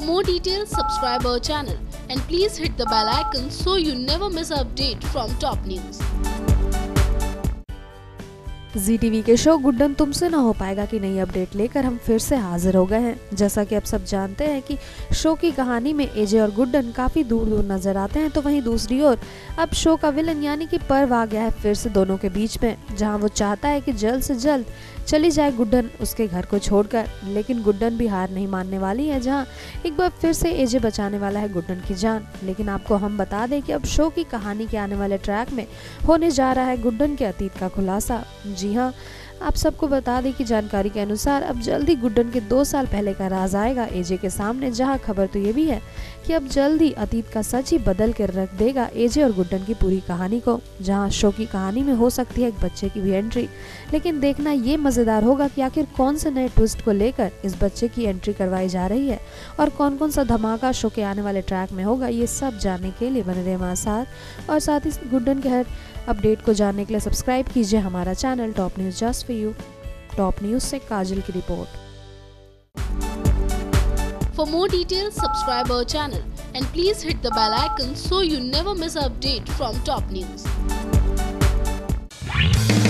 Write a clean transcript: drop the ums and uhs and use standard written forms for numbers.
more details, subscribe our channel and please hit the bell icon so you never miss an update from top news. Zee TV के show Guddan Tumse Na हो पाएगा की नई update लेकर हम फिर से हाजिर हो गए हैं। जैसा कि आप सब जानते हैं कि शो की कहानी में एजे और गुड्डन काफ़ी दूर दूर नजर आते हैं, तो वहीं दूसरी ओर अब शो का विलन यानी कि पर्व आ गया है फिर से दोनों के बीच में, जहां वो चाहता है कि जल्द से जल्द चली जाए गुड्डन उसके घर को छोड़कर। लेकिन गुड्डन भी हार नहीं मानने वाली है, जहां एक बार फिर से एजे बचाने वाला है गुड्डन की जान। लेकिन आपको हम बता दें कि अब शो की कहानी के आने वाले ट्रैक में होने जा रहा है गुड्डन के अतीत का खुलासा। जी हाँ, आप सबको बता दें कि जानकारी के अनुसार अब जल्दी गुड्डन के 2 साल पहले का राज आएगा एजे के सामने, जहां खबर तो ये भी है कि अब जल्दी अतीत का सच ही बदल कर रख देगा एजे और गुड्डन की पूरी कहानी को, जहां शो की कहानी में हो सकती है एक बच्चे की भी एंट्री। लेकिन देखना ये मजेदार होगा कि आखिर कौन से नए ट्विस्ट को लेकर इस बच्चे की एंट्री करवाई जा रही है और कौन कौन सा धमाका शो के आने वाले ट्रैक में होगा। ये सब जानने के लिए बने रहे हमारे साथ और साथ ही गुड्डन के हर अपडेट को जानने के लिए सब्सक्राइब कीजिए हमारा channel top news just for you. Top news से काजल की रिपोर्ट। For more details, subscribe our channel and please hit the bell icon so you never miss an update from top news.